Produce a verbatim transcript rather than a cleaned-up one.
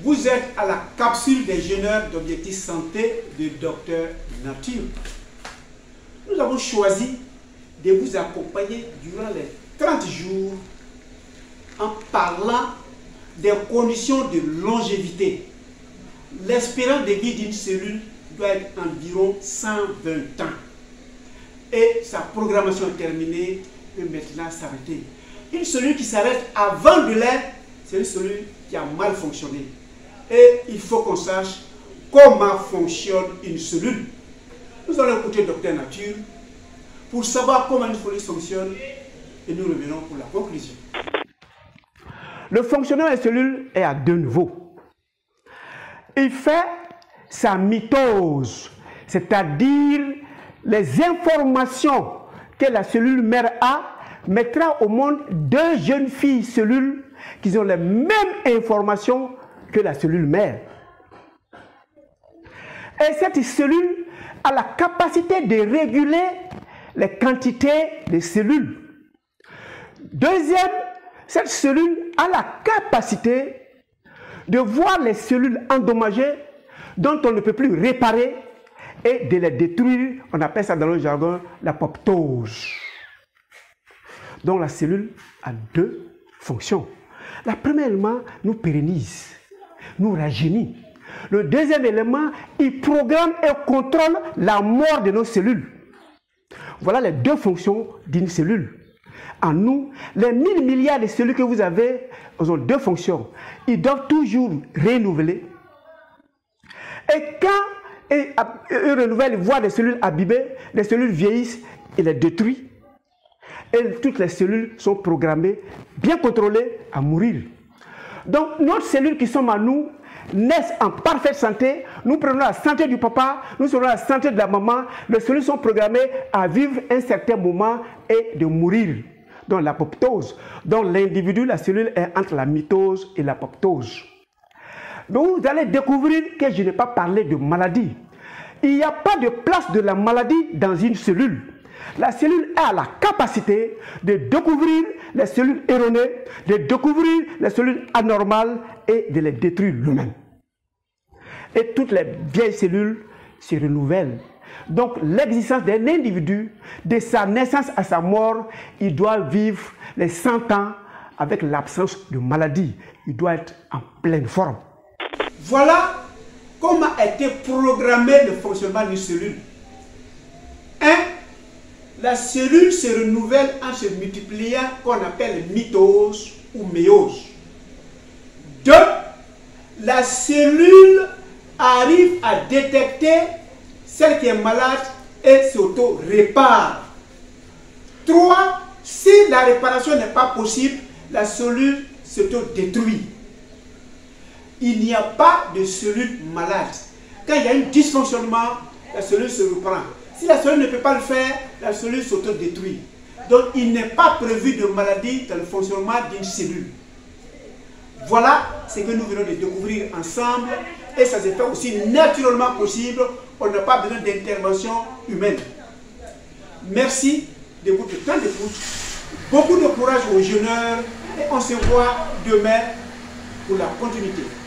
Vous êtes à la capsule des jeûneurs d'Objectif Santé de Docteur Nature. Nous avons choisi de vous accompagner durant les trente jours en parlant des conditions de longévité. L'espérance de vie d'une cellule doit être environ cent vingt ans. Et sa programmation est terminée, peut maintenant s'arrêter. Une cellule qui s'arrête avant de l'être, c'est une cellule qui a mal fonctionné. Et il faut qu'on sache comment fonctionne une cellule. Nous allons écouter le Docteur Nature pour savoir comment une cellule fonctionne et nous revenons pour la conclusion. Le fonctionnement des cellules est à deux niveaux. Il fait sa mitose, c'est-à-dire les informations que la cellule mère a, mettra au monde deux jeunes filles cellules qui ont les mêmes informations que la cellule mère. Et cette cellule a la capacité de réguler les quantités de cellules. Deuxième, cette cellule a la capacité de voir les cellules endommagées dont on ne peut plus réparer et de les détruire. On appelle ça dans le jargon l'apoptose. Donc la cellule a deux fonctions. La première élément nous pérennise, nous rajeunit. Le deuxième élément, il programme et contrôle la mort de nos cellules. Voilà les deux fonctions d'une cellule. En nous, les mille milliards de cellules que vous avez, elles ont deux fonctions. Ils doivent toujours renouveler. Et quand ils, ils renouvellent, ils voient des cellules abîmées, les cellules vieillissent, ils les détruisent. Et toutes les cellules sont programmées, bien contrôlées, à mourir. Donc, nos cellules qui sont en nous naissent en parfaite santé. Nous prenons la santé du papa, nous prenons la santé de la maman. Les cellules sont programmées à vivre un certain moment et de mourir. Donc, l'apoptose. Donc, l'individu, la cellule est entre la mitose et l'apoptose. Donc, vous allez découvrir que je n'ai pas parlé de maladie. Il n'y a pas de place de la maladie dans une cellule. La cellule a la capacité de découvrir les cellules erronées, de découvrir les cellules anormales et de les détruire lui-même. Et toutes les vieilles cellules se renouvellent. Donc l'existence d'un individu, de sa naissance à sa mort, il doit vivre les cent ans avec l'absence de maladie. Il doit être en pleine forme. Voilà comment a été programmé le fonctionnement d'une cellule. un. La cellule se renouvelle en se multipliant, qu'on appelle mitose ou méiose. deux. La cellule arrive à détecter celle qui est malade et s'auto-répare. trois. Si la réparation n'est pas possible, la cellule s'auto-détruit. Il n'y a pas de cellule malade. Quand il y a un dysfonctionnement, la cellule se reprend. Si la cellule ne peut pas le faire, la cellule s'auto-détruit. Donc, il n'est pas prévu de maladie dans le fonctionnement d'une cellule. Voilà ce que nous venons de découvrir ensemble. Et ça se fait aussi naturellement possible. On n'a pas besoin d'intervention humaine. Merci de votre temps d'écoute. Beaucoup de courage aux jeûneurs. Et on se voit demain pour la continuité.